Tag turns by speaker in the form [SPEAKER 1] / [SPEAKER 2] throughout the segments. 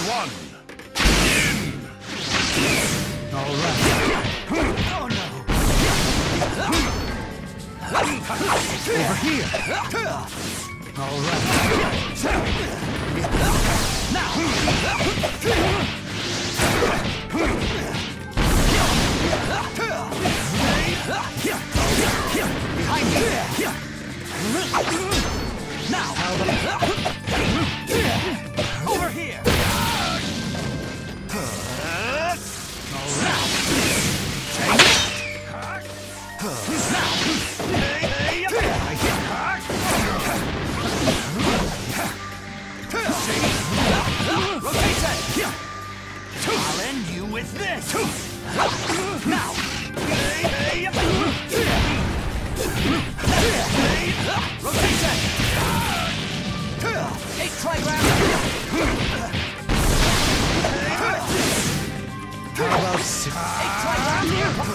[SPEAKER 1] one. In.
[SPEAKER 2] All right.
[SPEAKER 3] Oh no.
[SPEAKER 2] Over here. All right.
[SPEAKER 3] Now. Behind you. Now. Over here. I'll end you with this. Now. Rotation. 8 trigram.
[SPEAKER 2] How about 6?
[SPEAKER 3] 8 trigram.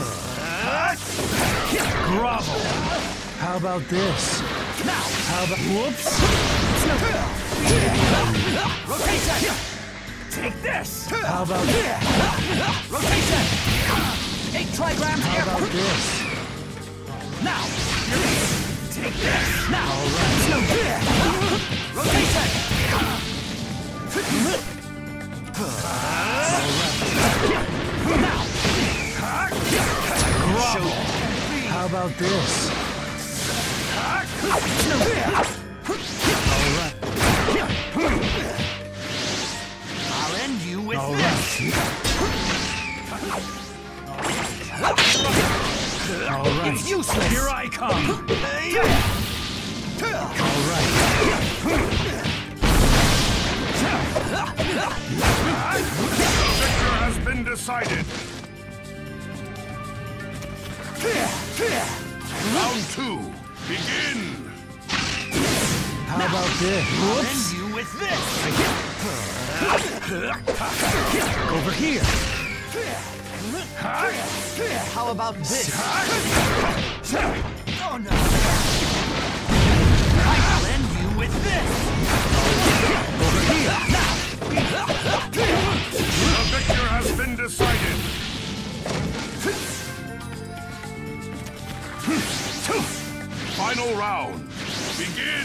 [SPEAKER 2] Grovel. How about this?
[SPEAKER 3] Now.
[SPEAKER 2] How about... Whoops.
[SPEAKER 3] Rotation. Take this.
[SPEAKER 2] How about this?
[SPEAKER 3] Rotation. 8 trigrams.
[SPEAKER 2] How about this?
[SPEAKER 3] Now. Take this. Now.
[SPEAKER 2] All right.
[SPEAKER 3] Rotation. Now.
[SPEAKER 2] Grovel. How about this? All right.
[SPEAKER 3] I'll end you with
[SPEAKER 2] All
[SPEAKER 3] this.
[SPEAKER 2] All right.
[SPEAKER 3] It's useless.
[SPEAKER 2] Here I come. All right.
[SPEAKER 1] The victor has been decided. Round 2. Begin.
[SPEAKER 2] How about this?
[SPEAKER 3] I'll
[SPEAKER 2] Whoops.
[SPEAKER 3] end you with this.
[SPEAKER 2] Over here.
[SPEAKER 3] How about this? Oh no. I'll end you with this.
[SPEAKER 2] Over here.
[SPEAKER 1] The victor has been decided. Final round. Begin.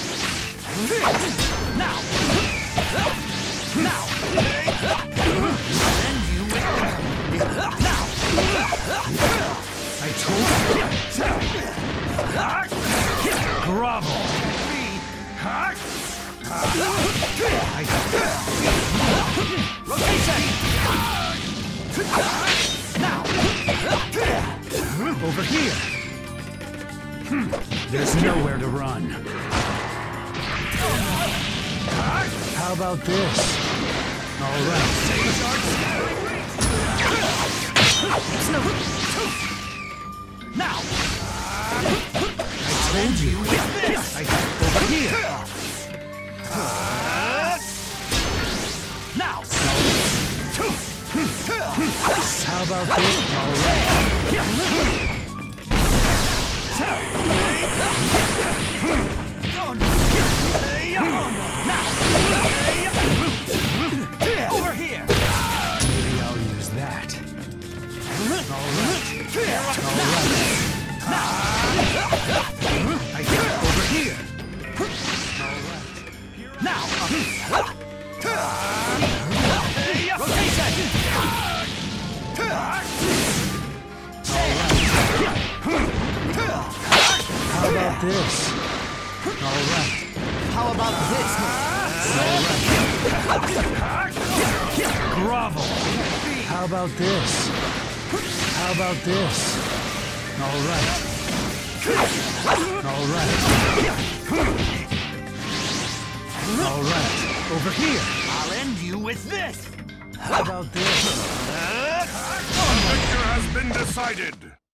[SPEAKER 3] Now. Now. I'll end you with this. Now.
[SPEAKER 2] I told you. Grovel.
[SPEAKER 3] Rotation. Now.
[SPEAKER 2] Over here. There's nowhere to run. How about this? All right.
[SPEAKER 3] Now.
[SPEAKER 2] I told you. Over here.
[SPEAKER 3] Now.
[SPEAKER 2] How about this? All right.
[SPEAKER 3] Over here.
[SPEAKER 2] Maybe I'll use that. All right. All right. I got it over here. All right.
[SPEAKER 3] Now. Rotation.
[SPEAKER 2] How about this? All right.
[SPEAKER 3] How about this?
[SPEAKER 2] Grovel. How about this? How about this? All right. All right. All right. Over here.
[SPEAKER 3] I'll end you with this.
[SPEAKER 2] How about this?
[SPEAKER 1] The victor has been decided.